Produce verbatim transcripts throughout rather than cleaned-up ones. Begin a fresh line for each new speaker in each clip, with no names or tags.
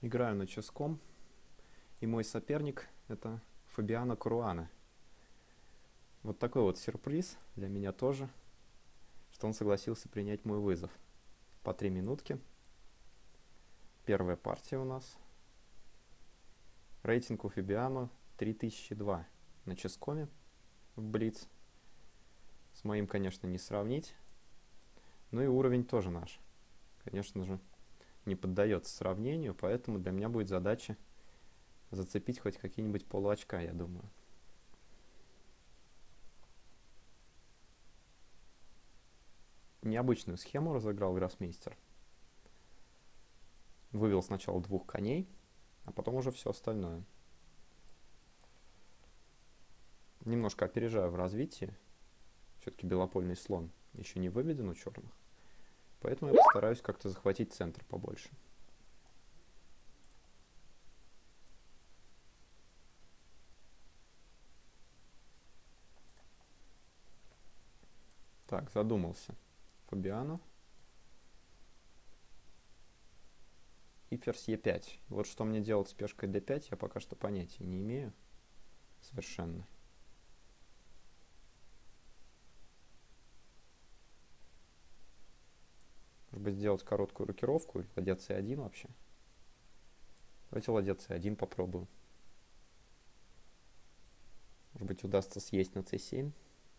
Играю на ческом, и мой соперник это Фабиано Каруана. Вот такой вот сюрприз для меня тоже, что он согласился принять мой вызов. По три минутки. Первая партия у нас. Рейтинг у Фабиано три тысячи два на ческоме в Блиц. С моим, конечно, не сравнить. Ну и уровень тоже наш. Конечно же, не поддается сравнению, поэтому для меня будет задача зацепить хоть какие-нибудь полуочка, я думаю. Необычную схему разыграл гроссмейстер. Вывел сначала двух коней, а потом уже все остальное. Немножко опережаю в развитии. Все-таки белопольный слон еще не выведен у черных. Поэтому я постараюсь как-то захватить центр побольше. Так, задумался Фабиано. И ферзь е пять. Вот что мне делать с пешкой дэ пять, я пока что понятия не имею. Совершенно. Может быть, сделать короткую рокировку или ладья цэ один вообще. Давайте ладья цэ один попробую. Может быть, удастся съесть на цэ семь.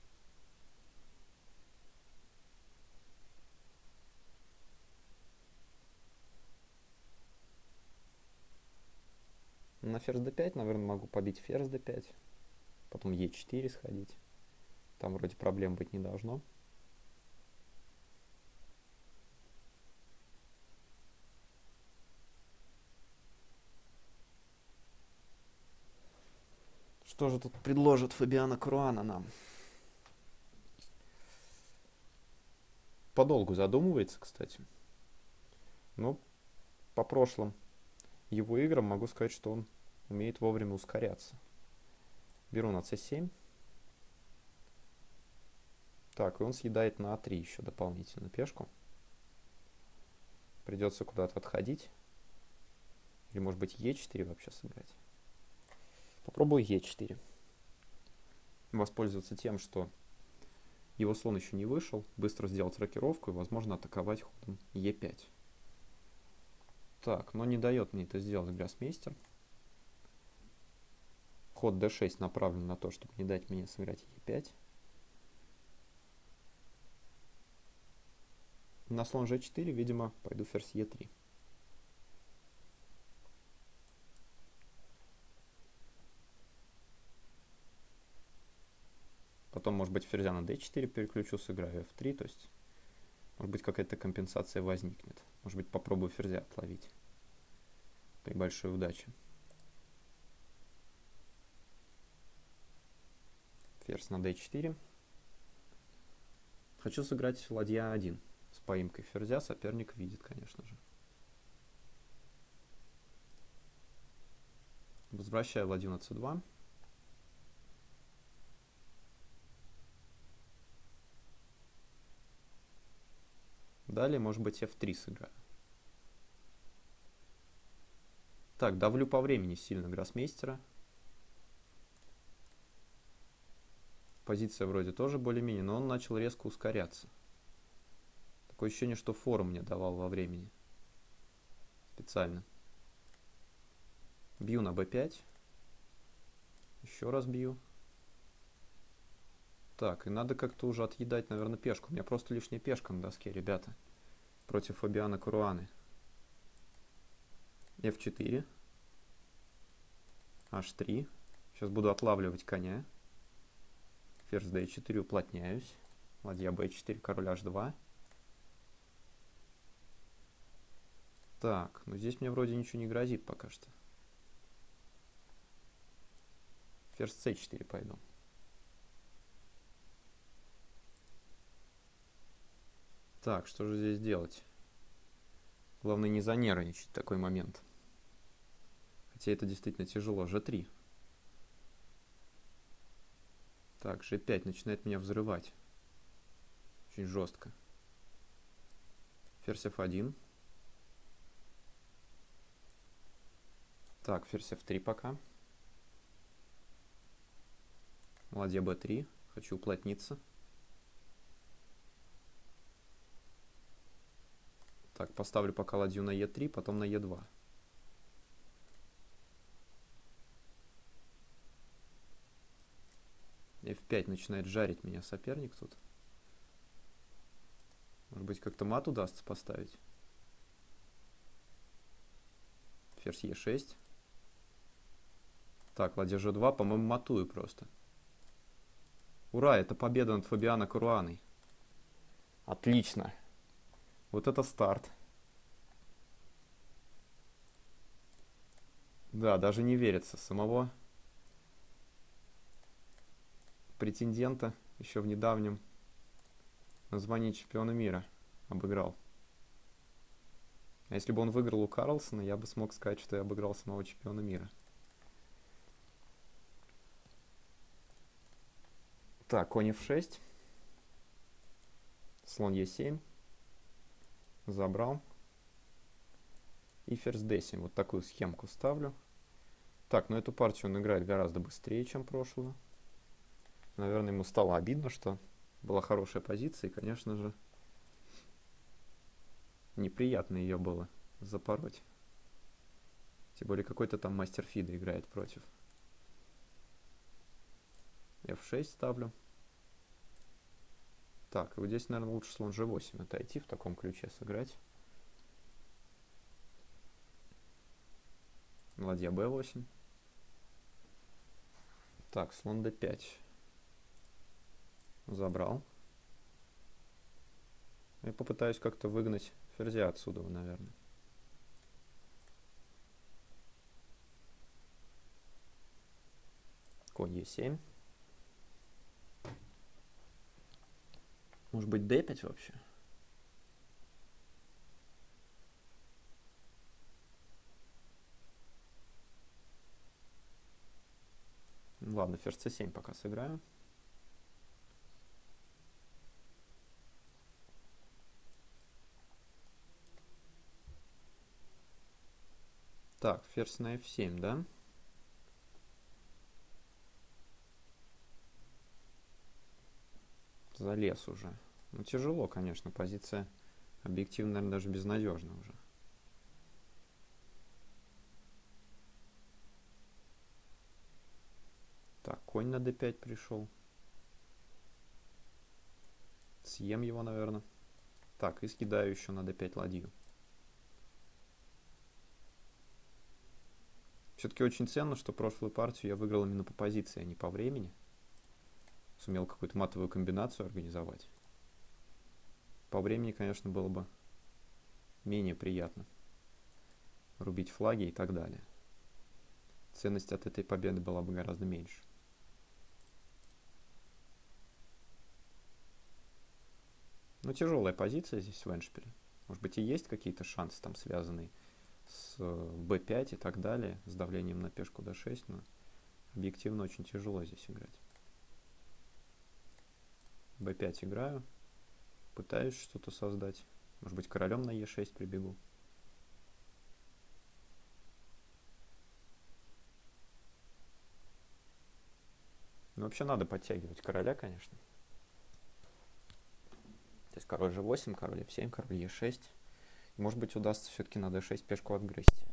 На ферзь дэ пять, наверное, могу побить ферзь дэ пять. Потом е четыре сходить. Там вроде проблем быть не должно. Что же тут предложит Фабиано Каруана нам? Подолгу задумывается, кстати. Но по прошлым его играм могу сказать, что он умеет вовремя ускоряться. Беру на цэ семь. Так, и он съедает на а три еще дополнительно пешку. Придется куда-то отходить. Или может быть е четыре вообще сыграть. Попробую е четыре. Воспользоваться тем, что его слон еще не вышел. Быстро сделать рокировку и, возможно, атаковать ходом е пять. Так, но не дает мне это сделать гроссмейстер. Ход дэ шесть направлен на то, чтобы не дать мне сыграть е пять. На слон же четыре, видимо, пойду ферзь е три. Потом, может быть, ферзя на дэ четыре переключу, сыграю эф три, то есть, может быть, какая-то компенсация возникнет. Может быть, попробую ферзя отловить при большой удаче. Ферзь на дэ четыре. Хочу сыграть ладья один. С поимкой ферзя соперник видит, конечно же. Возвращаю ладью на цэ два. Далее, может быть, эф три сыграю. Так, давлю по времени сильно гроссмейстера. Позиция вроде тоже более-менее, но он начал резко ускоряться. Такое ощущение, что фору мне давал во времени. Специально. Бью на бэ пять. Еще раз бью. Так, и надо как-то уже отъедать, наверное, пешку. У меня просто лишняя пешка на доске, ребята. Против Фабиано Каруаны. эф четыре. аш три. Сейчас буду отлавливать коня. Ферзь дэ четыре, уплотняюсь. Ладья бэ четыре, король аш два. Так, ну здесь мне вроде ничего не грозит пока что. Ферзь цэ четыре пойду. Так, что же здесь делать? Главное не занервничать в такой момент. Хотя это действительно тяжело. жэ три. Так, жэ пять начинает меня взрывать. Очень жестко. Ферзь эф один. Так, ферзь эф три пока. Ладья бэ три. Хочу уплотниться. Так, поставлю пока ладью на е три, потом на е два. эф пять начинает жарить меня соперник тут. Может быть, как-то мат удастся поставить. Ферзь е шесть. Так, ладья жэ два, по-моему, матую просто. Ура, это победа над Фабиано Каруаной. Отлично. Вот это старт. Да, даже не верится. Самого претендента еще в недавнем на звание чемпиона мира обыграл. А если бы он выиграл у Карлсона, я бы смог сказать, что я обыграл самого чемпиона мира. Так, конь эф шесть. Слон е семь. Забрал. И ферзь дэ семь. Вот такую схемку ставлю. Так, ну эту партию он играет гораздо быстрее, чем прошлую. Наверное, ему стало обидно, что была хорошая позиция. И, конечно же, неприятно ее было запороть. Тем более какой-то там мастер Фида играет против. эф шесть ставлю. Так, и вот здесь, наверное, лучше слон жэ восемь отойти, в таком ключе сыграть. Ладья бэ восемь. Так, слон дэ пять. Забрал. Я попытаюсь как-то выгнать ферзя отсюда, наверное. Конь е семь. Может быть, дэ пять вообще? Ладно, ферзь цэ семь пока сыграю. Так, ферзь на эф семь, да? Залез уже. Ну, тяжело, конечно, позиция объективно, наверное, даже безнадежна уже. Так, конь на дэ пять пришел. Съем его, наверное. Так, и скидаю еще на дэ пять ладью. Все-таки очень ценно, что прошлую партию я выиграл именно по позиции, а не по времени. Сумел какую-то матовую комбинацию организовать. По времени, конечно, было бы менее приятно рубить флаги и так далее. Ценность от этой победы была бы гораздо меньше. Ну, тяжелая позиция здесь в эндшпиле. Может быть, и есть какие-то шансы там, связанные с бэ пять и так далее, с давлением на пешку дэ шесть, но объективно очень тяжело здесь играть. бэ пять играю. Пытаюсь что-то создать. Может быть, королем на е шесть прибегу. Ну, вообще надо подтягивать короля, конечно. То есть король жэ восемь, король эф семь, король е шесть. И, может быть, удастся все-таки на дэ шесть пешку отгрызть.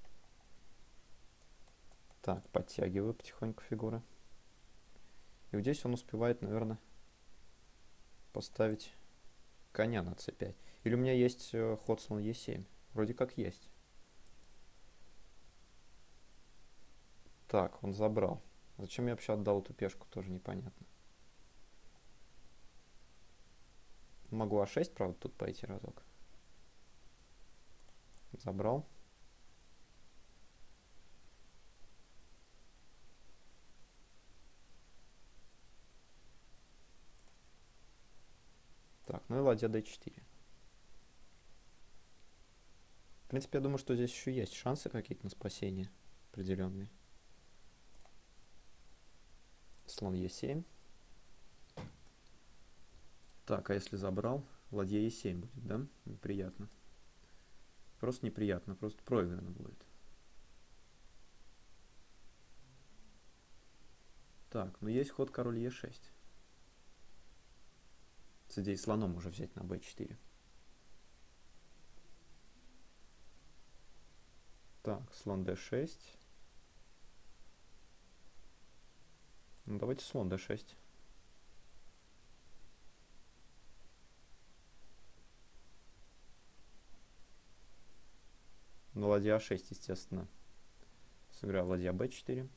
Так, подтягиваю потихоньку фигуры. И вот здесь он успевает, наверное, поставить коня на цэ пять. Или у меня есть ход слон е семь? Вроде как есть. Так, он забрал. Зачем я вообще отдал эту пешку, тоже непонятно. Могу а шесть, правда, тут пойти разок. Забрал. Так, ну и ладья дэ четыре. В принципе, я думаю, что здесь еще есть шансы какие-то на спасение определенные. Слон е семь. Так, а если забрал? Ладья е семь будет, да? Неприятно. Просто неприятно, просто проиграно будет. Так, ну есть ход король е шесть. С идеей слоном уже взять на бэ четыре. Так, слон дэ шесть. Ну, давайте слон дэ шесть. На ладья а шесть, естественно, сыграл ладья бэ четыре.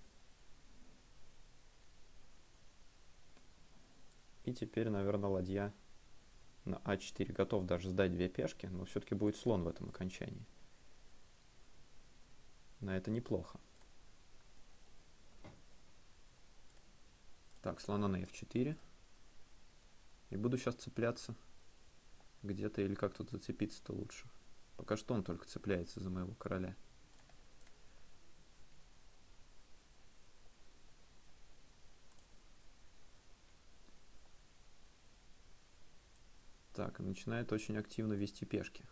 И теперь, наверное, ладья на а четыре. Готов даже сдать две пешки, но все-таки будет слон в этом окончании. На это неплохо. Так, слона на эф четыре. И буду сейчас цепляться где-то, или как тут зацепиться-то лучше. Пока что он только цепляется за моего короля. Так, начинает очень активно вести пешки.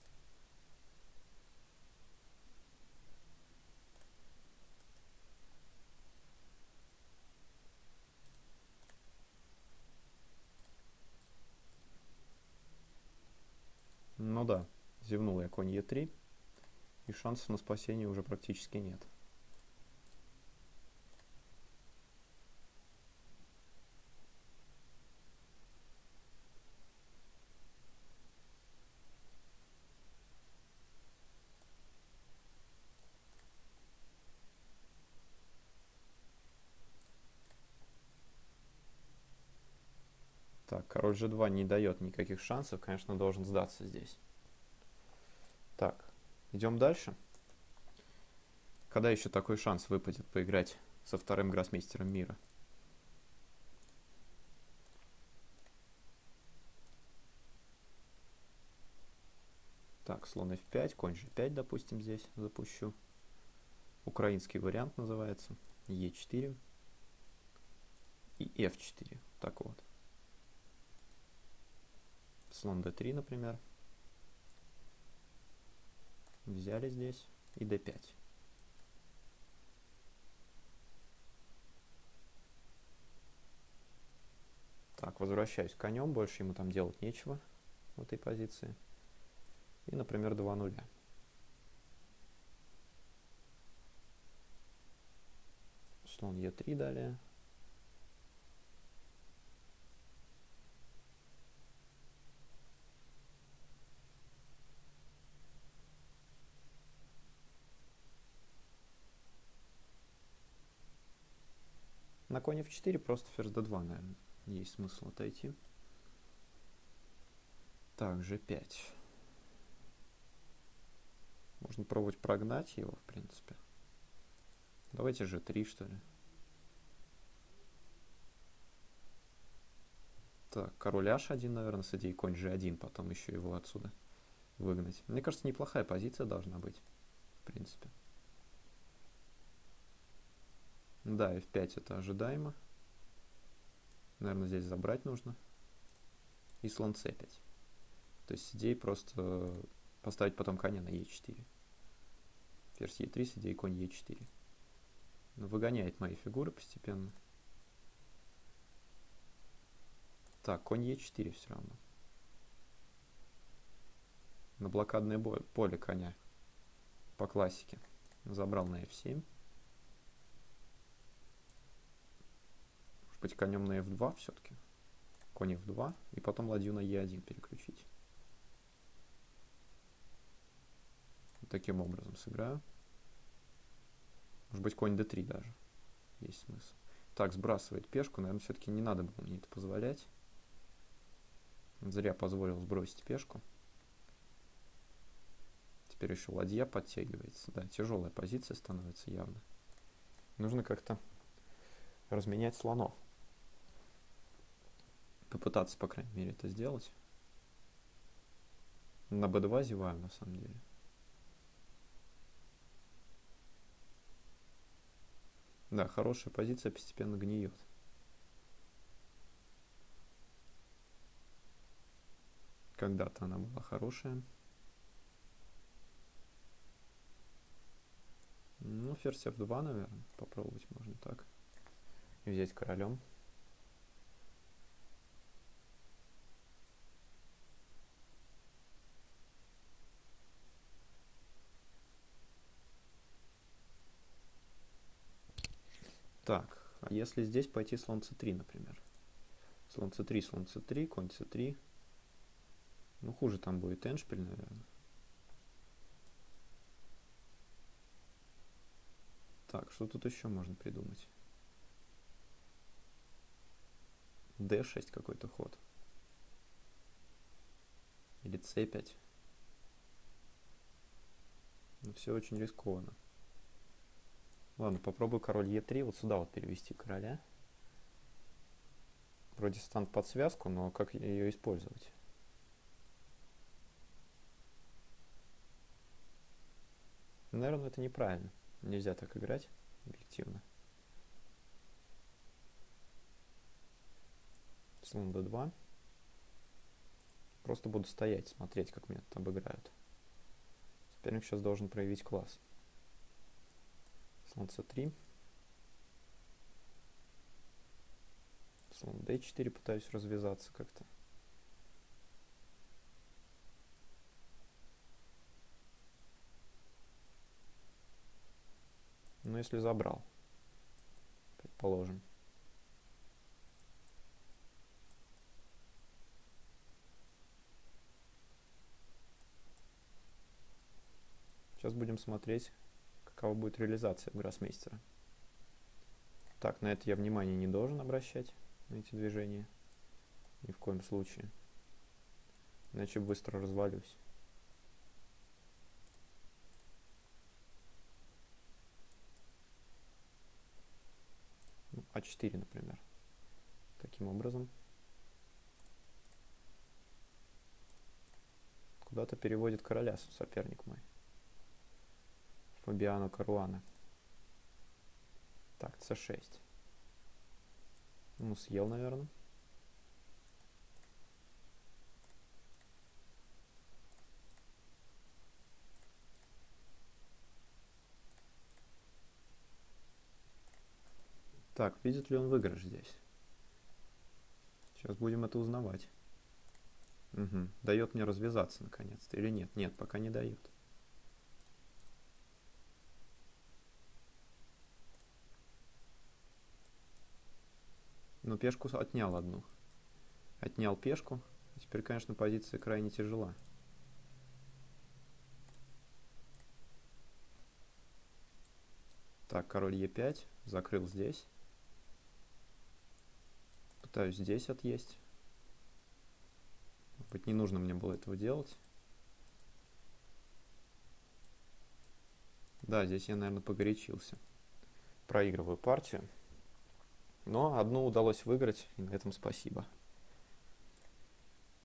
Ну да, зевнул я конь е три, и шансов на спасение уже практически нет. Так, король же два не дает никаких шансов, конечно, должен сдаться здесь. Так, идем дальше. Когда еще такой шанс выпадет поиграть со вторым гроссмейстером мира? Так, слон эф пять, конь же пять, допустим, здесь запущу. Украинский вариант называется. е четыре и эф четыре. Так вот. Слон дэ три, например. Взяли здесь. И дэ пять. Так, возвращаюсь конем. Больше ему там делать нечего в этой позиции. И, например, два нуля. Слон е три далее. На конь эф четыре просто ферзь дэ два, наверное. Есть смысл отойти. Так, же пять. Можно пробовать прогнать его, в принципе. Давайте же три, что ли. Так, король аш один, наверное, с идеей конь же один, потом еще его отсюда выгнать. Мне кажется, неплохая позиция должна быть, в принципе. Да, эф пять это ожидаемо. Наверное, здесь забрать нужно. И слон цэ пять. То есть с идеей просто поставить потом коня на е четыре. Ферзь е три с идеей конь е четыре. Но выгоняет мои фигуры постепенно. Так, конь е четыре все равно. На блокадное поле коня по классике. Забрал на эф семь. Может быть, конем на эф два все-таки. Конь эф два. И потом ладью на е один переключить. Вот таким образом сыграю. Может быть, конь дэ три даже. Есть смысл. Так, сбрасывает пешку. Наверное, все-таки не надо было мне это позволять. Зря позволил сбросить пешку. Теперь еще ладья подтягивается. Да, тяжелая позиция становится явно. Нужно как-то разменять слонов. Попытаться, по крайней мере, это сделать. На бэ два зеваю, на самом деле. Да, хорошая позиция постепенно гниет. Когда-то она была хорошая. Ну, ферзь эф два, наверное, попробовать можно так. и взять королем. Так, а если здесь пойти слон цэ три, например? Слон цэ три, слон цэ три, конь цэ три. Ну, хуже там будет эндшпиль, наверное. Так, что тут еще можно придумать? дэ шесть какой-то ход. Или цэ пять. Ну, все очень рискованно. Ладно, попробую король е три. Вот сюда вот перевести короля. Вроде стану под связку, но как ее использовать? Наверное, это неправильно. Нельзя так играть объективно. Слон дэ два. Просто буду стоять, смотреть, как меня тут обыграют. Соперник сейчас должен проявить класс. Слон цэ три. Слон дэ четыре, пытаюсь развязаться как-то. Ну, если забрал, предположим. Сейчас будем смотреть, какова будет реализация гроссмейстера. Так, на это я внимания не должен обращать, на эти движения. Ни в коем случае. Иначе быстро развалюсь. Ну, а четыре, например. Таким образом. Куда-то переводит короля соперник мой. Фабиано Каруана. Так, цэ шесть. Ну, съел, наверное. Так, видит ли он выигрыш здесь? Сейчас будем это узнавать. Угу. Дает мне развязаться наконец-то или нет? Нет, пока не дает. Но пешку отнял одну. Отнял пешку. Теперь, конечно, позиция крайне тяжела. Так, король е пять. Закрыл здесь. Пытаюсь здесь отъесть. Может быть, не нужно мне было этого делать. Да, здесь я, наверное, погорячился. Проигрываю партию. Но одну удалось выиграть, и на этом спасибо.